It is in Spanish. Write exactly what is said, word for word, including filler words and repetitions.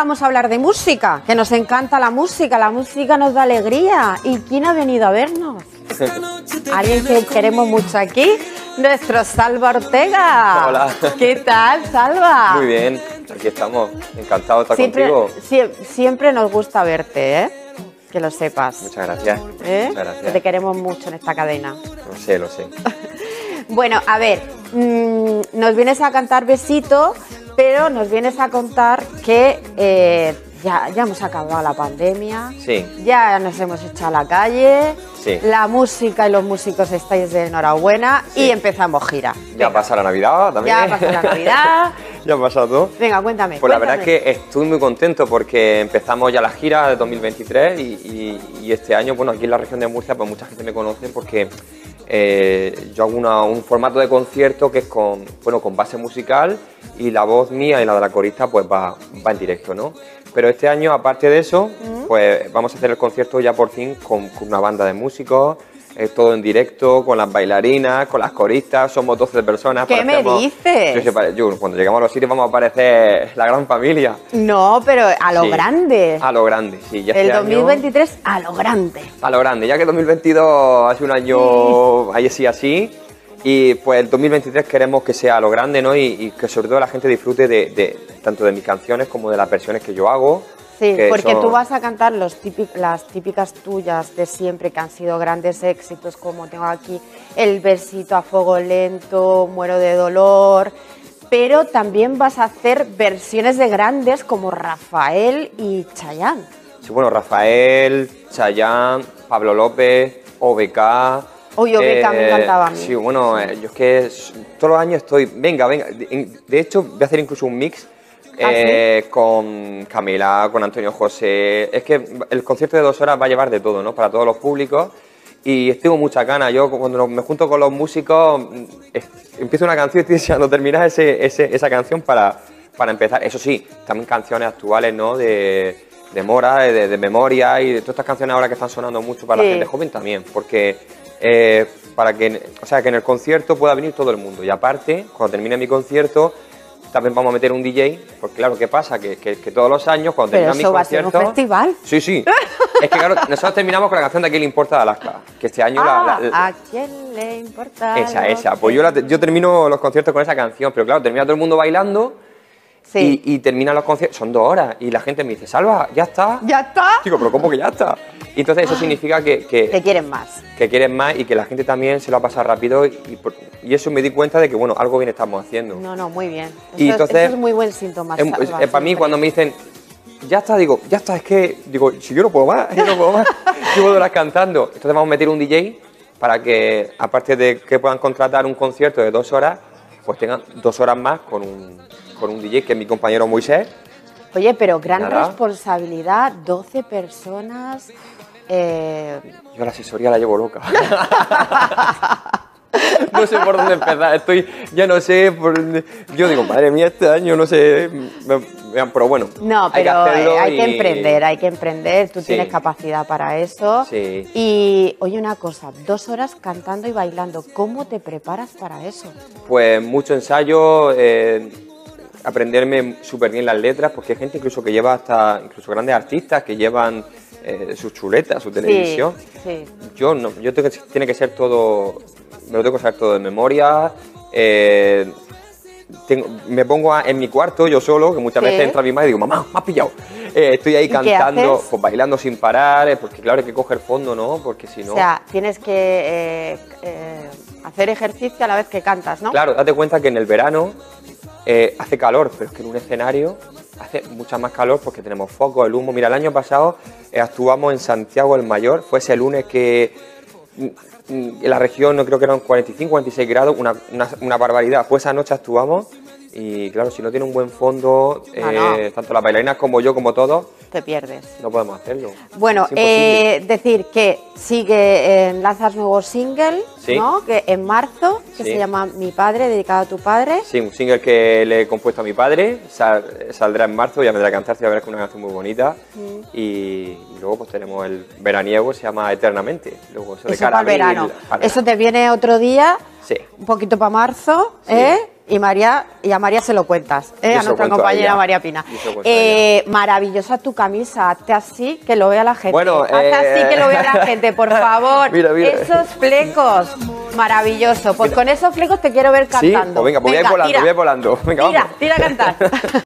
Vamos a hablar de música, que nos encanta la música, la música nos da alegría. ¿Y quién ha venido a vernos? Alguien que queremos mucho aquí, nuestro Salva Ortega. Hola. ¿Qué tal, Salva? Muy bien, aquí estamos, encantado de estar siempre, contigo. Sie siempre nos gusta verte, ¿eh? Que lo sepas. Muchas gracias. ¿Eh? Muchas gracias. Que te queremos mucho en esta cadena. Lo sé, lo sé. Bueno, a ver, mmm, nos vienes a cantar Besito, pero nos vienes a contar que eh, ya, ya hemos acabado la pandemia, Sí. Ya nos hemos echado a la calle, Sí. La música y los músicos estáis de enhorabuena, sí. Y empezamos gira. Ya Venga. Pasa la Navidad también. Ya pasa la Navidad. Ya ha pasado todo. Venga, cuéntame. Pues cuéntame. la verdad es que estoy muy contento porque empezamos ya la gira de dos mil veintitrés y, y, y este año, bueno, aquí en la región de Murcia, pues mucha gente me conoce porque eh, yo hago una, un formato de concierto que es con, bueno, con base musical y la voz mía y la de la corista pues va, va en directo, ¿no? Pero este año, aparte de eso, ¿Mm? pues vamos a hacer el concierto ya por fin con, con una banda de músicos, eh, todo en directo, con las bailarinas, con las coristas, somos doce personas. ¿Qué me dices? Yo, yo, cuando llegamos a los sitios vamos a parecer la gran familia. No, pero a lo sí, grande. A lo grande, sí. Ya el este dos mil veintitrés año, a lo grande. A lo grande, ya que dos mil veintidós hace un año sí. ahí sí así. Y pues el dos mil veintitrés queremos que sea a lo grande, ¿no? Y, y que sobre todo la gente disfrute de, de tanto de mis canciones como de las versiones que yo hago. Sí, porque son... tú vas a cantar los típic, las típicas tuyas de siempre que han sido grandes éxitos, como tengo aquí el Besito a fuego lento, Muero de dolor, pero también vas a hacer versiones de grandes como Rafael y Chayanne. Sí, bueno, Rafael, Chayanne, Pablo López, O B K. Uy, O B K eh, me encantaba a mí. Sí, bueno, eh, yo es que todos los años estoy, venga, venga, de, de hecho voy a hacer incluso un mix ¿Ah, eh, sí? con Camila, con Antonio José. Es que el concierto de dos horas va a llevar de todo, ¿no? Para todos los públicos. Y tengo muchas ganas. Yo cuando me junto con los músicos, empiezo una canción y estoy deseando terminar ese, ese, esa canción para, para empezar. Eso sí, también canciones actuales, ¿no? De, de Mora, de, de Memoria y de todas estas canciones ahora que están sonando mucho para sí. la gente joven también. Porque eh, para que, o sea, que en el concierto pueda venir todo el mundo. Y aparte, cuando termine mi concierto, también vamos a meter un D J, porque claro, ¿qué pasa? Que, que, que todos los años, cuando termina mi concierto... ¿Pero eso va a ser un festival? Sí, sí. Es que claro, nosotros terminamos con la canción de ¿A quién le importa Alaska? Que este año ah, la, la... ¿A quién le importa? Esa, esa. Pues yo, la, yo termino los conciertos con esa canción, pero claro, termina todo el mundo bailando sí. y, y terminan los conciertos... Son dos horas y la gente me dice, Salva, ¿ya está? ¿Ya está? Digo, ¿pero cómo que ya está? Y entonces eso significa que... Que, que quieren más. Que quieren más y que la gente también se lo va a pasar rápido y, y eso me di cuenta de que, bueno, algo bien estamos haciendo. No, no, muy bien. Eso, y entonces, eso es muy buen síntoma. Es, es, es para mí cuando me dicen, ya está, digo, ya está, es que, digo, si yo no puedo más, yo no puedo más, yo puedo ir cantando. Entonces vamos a meter un D J para que, aparte de que puedan contratar un concierto de dos horas, pues tengan dos horas más con un, con un D J que es mi compañero Moisés. Oye, pero gran Nada. responsabilidad, doce personas... Eh... Yo la asesoría la llevo loca. No sé por dónde empezar, estoy, ya no sé, por, yo digo, madre mía, este año no sé, pero bueno. No, pero hay, que, hay y... que emprender, hay que emprender, tú sí. tienes capacidad para eso. Sí. Y oye una cosa, dos horas cantando y bailando, ¿cómo te preparas para eso? Pues mucho ensayo, eh, aprenderme súper bien las letras, porque hay gente incluso que lleva hasta, incluso grandes artistas que llevan... Eh, sus chuletas, su televisión. Sí, sí. Yo no, yo tengo que, tiene que ser todo, me lo tengo que saber todo de memoria. Eh, tengo, me pongo a, en mi cuarto yo solo, que muchas ¿Sí? veces entra mi madre y digo, mamá, me has pillado. Eh, estoy ahí cantando, pues bailando sin parar, porque claro hay que coger fondo, ¿no? Porque si no... O sea, tienes que eh, eh, hacer ejercicio a la vez que cantas, ¿no? Claro, date cuenta que en el verano eh, hace calor, pero es que en un escenario hace mucha más calor porque tenemos foco, el humo. Mira, el año pasado eh, actuamos en Santiago el Mayor, fue ese lunes que en la región no creo que eran cuarenta y cinco, cuarenta y seis grados, una, una, una barbaridad. Pues esa noche actuamos y claro, si no tiene un buen fondo, eh, no, no. tanto las bailarinas como yo, como todos, te pierdes. No podemos hacerlo. Bueno, eh, decir que sigue, eh, lanzas nuevo single, ¿sí? ¿no? Que en marzo, que sí. se llama Mi Padre, dedicado a tu padre. Sí, un single que le he compuesto a mi padre, sal, saldrá en marzo, ya me dará a cantar, se va a ver con una canción muy bonita. Mm. Y, y luego pues tenemos el veraniego, se llama Eternamente. Luego, eso de eso para el verano. Para eso te viene otro día, sí. un poquito para marzo, sí. ¿eh? Y María, y a María se lo cuentas, ¿eh? a nuestra compañera a María Pina. Eh, maravillosa tu camisa, hazte así que lo vea la gente. Bueno, hazte eh... así que lo vea la gente, por favor. Mira, mira. Esos flecos, maravilloso. Pues mira, con esos flecos te quiero ver cantando. Sí, pues venga, pues venga, voy a ir volando, tira. voy a ir volando. Venga, tira, vamos. tira a cantar.